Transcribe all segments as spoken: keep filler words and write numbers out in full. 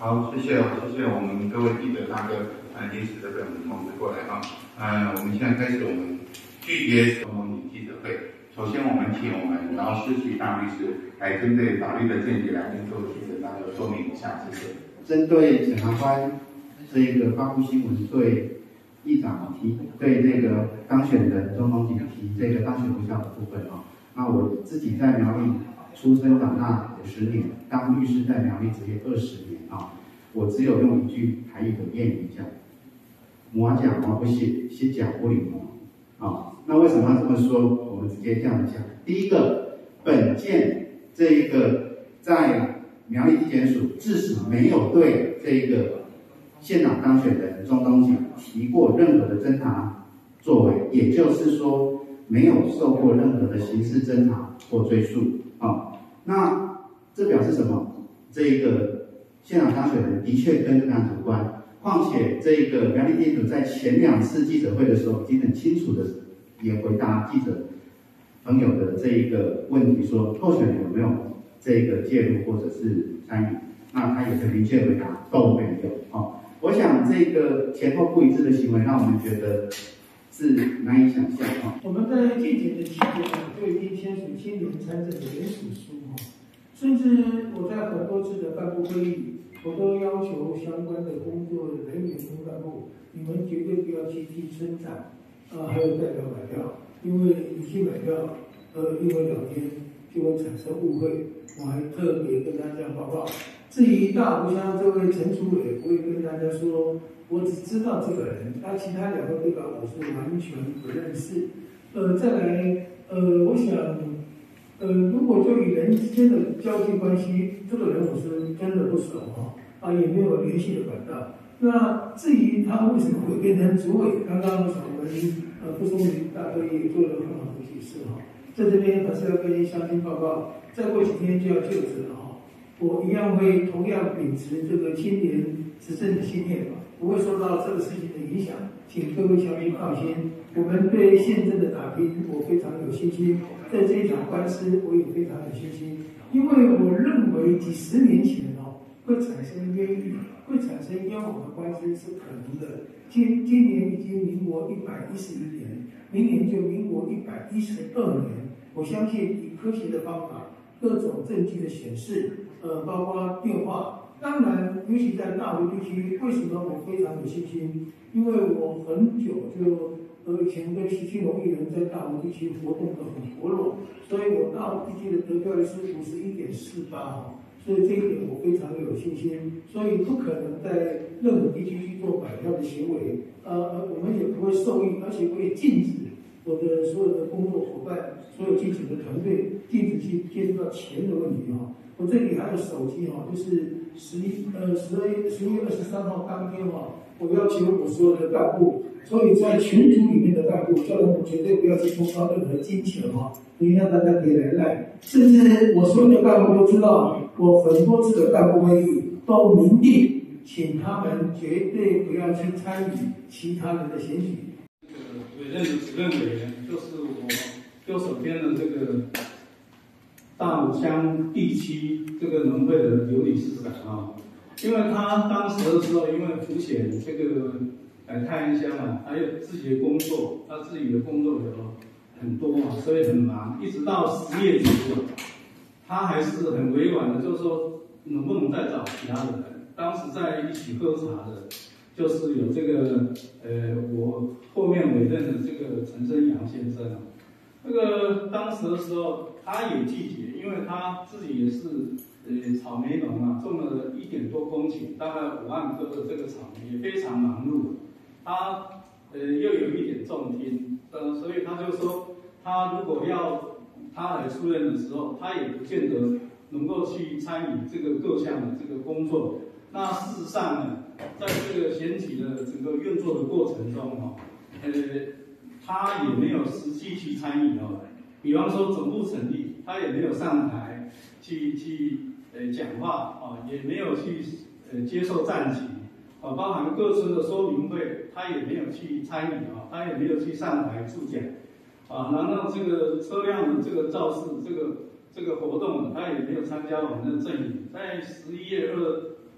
好，谢谢哦，谢谢我们各位记者大哥，呃，临时的被我们通知过来哈。呃，我们现在开始我们拒绝总统记者会。首先，我们请我们劳师徐大律师来针对法律的见解来跟各位记者大哥说明一下，谢谢。 针对检察官这个发布新闻对议长提对那个当选人总统提这个当选无效的部分啊，那我自己在苗栗出生长大有十年，当律师在苗栗执业二十年啊，我只有用一句台语的谚语讲：磨甲磨不写，写甲不理磨啊。那为什么要这么说？我们直接这样讲。第一个，本件这一个在苗栗地检署至始没有对这个县长当选人钟东锦提过任何的侦查作为，也就是说没有受过任何的刑事侦查或追诉啊。那这表示什么？这一个县长当选人的确跟这个案有关，况且这一个苗栗地检署在前两次记者会的时候，已经很清楚的也回答记者朋友的这一个问题说，候选人有没有这个介入或者是参与？那他也很明确回答都没有。哦，我想这个前后不一致的行为，让我们觉得是难以想象。哦， 我们在竞选的期间呢，就已经签署青年参政的联署书哈，甚至我在很多次的干部会议，我都要求相关的工作人员跟干部，你们绝对不要去替村长啊，还有代表买票，因为你去买票，呃，因为聊天就会产生误会。我还特别跟大家报告。至于大湖乡这位陈楚伟，我也跟大家说，我只知道这个人，那其他两个对吧，我是完全不认识。呃，再来，呃，我想，呃，如果就与人之间的交际关系，这个人我是真的不熟哈，啊，也没有联系的管道。那至于他为什么会变成主委，刚刚我们呃傅松云大哥也做了很好的解释哈，在这边还是要跟乡亲报告，再过几天就要就职了哈，我一样会同样秉持这个青年执政的信念，不会受到这个事情的影响，请各位乡亲放心，我们对宪政的打拼我非常有信心，在这一场官司我也非常有信心，因为我认为几十年前哦会产生冤狱，会产生冤枉的官司是可能的。今今年已经民国一百一十一年，明年就民国一百一十二年。我相信以科学的方法，各种证据的显示，呃，包括变化。当然，尤其在大湖地区，为什么我非常有信心？因为我很久就呃以前跟徐庆荣议员在大湖地区活动的很活络，所以我大湖地区的得票率是五十一点四八哦。所以这一点我非常有信心，所以不可能在任何地区去做摆票的行为，呃，我们也不会受益，而且我也禁止我的所有的工作伙伴、所有竞选的团队禁止去接触到钱的问题哈。我这里还有手机哈，就是十一呃十二月十一月二十三号当天哈，我要求我所有的干部，所以在群组里面的干部，叫他们绝对不要去公告任何金钱哈，所以让大家可以来赖，甚至我所有的干部都知道。我很多次的干部会议都明令，请他们绝对不要去参与其他人的选举。 这个委任的主任委员就是我右手边的这个大武乡地区这个农会的刘理事长啊，因为他当时的时候，因为浮选这个来太安乡啊，还有自己的工作，他自己的工作有很多啊，所以很忙，一直到十月左右。他还是很委婉的，就是说能不能再找其他的人？当时在一起喝茶的，就是有这个呃，我后面委任的这个陈生阳先生啊。那个当时的时候，他也拒绝，因为他自己也是呃草莓农啊，种了一点多公顷，大概五万棵的这个草莓，也非常忙碌。他呃又有一点重听，呃，所以他就说，他如果要他来出任的时候，他也不见得能够去参与这个各项的这个工作。那事实上呢，在这个选举的整个运作的过程中，哈，呃，他也没有实际去参与哦。比方说总部成立，他也没有上台去去呃讲话啊，也没有去呃接受战旗啊，包含各村的说明会，他也没有去参与啊，他也没有去上台助讲。啊，然后这个车辆的这个肇事，这个这个活动，他也没有参加我们的阵营。在十一月二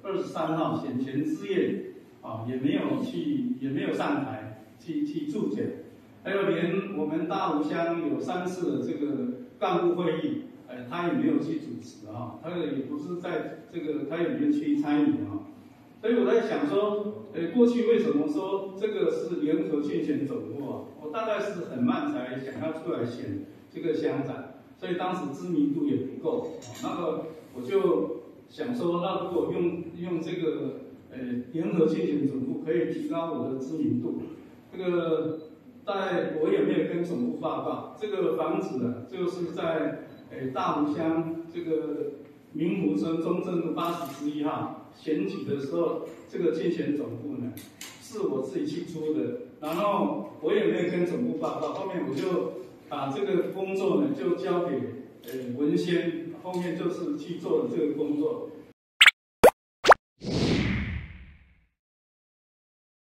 二十三号选前之夜啊，也没有去，也没有上台去去助讲，还有连我们大湖乡有三次的这个干部会议，呃，他也没有去主持啊，他也不是在这个，他也没有去参与啊。所以我在想说，呃，过去为什么说这个是联合竞选总部啊？我大概是很慢才想要出来选这个乡长，所以当时知名度也不够啊。那个我就想说，那如果用用这个呃联合竞选总部可以提高我的知名度，这个在我也没有跟总部报告，这个房子呢，就是在呃大湖乡这个明湖村中正路八十之一号。选举的时候，这个竞选总部呢，是我自己去出的，然后我也没有跟总部报告，后面我就把这个工作呢就交给呃文先，后面就是去做这个工作。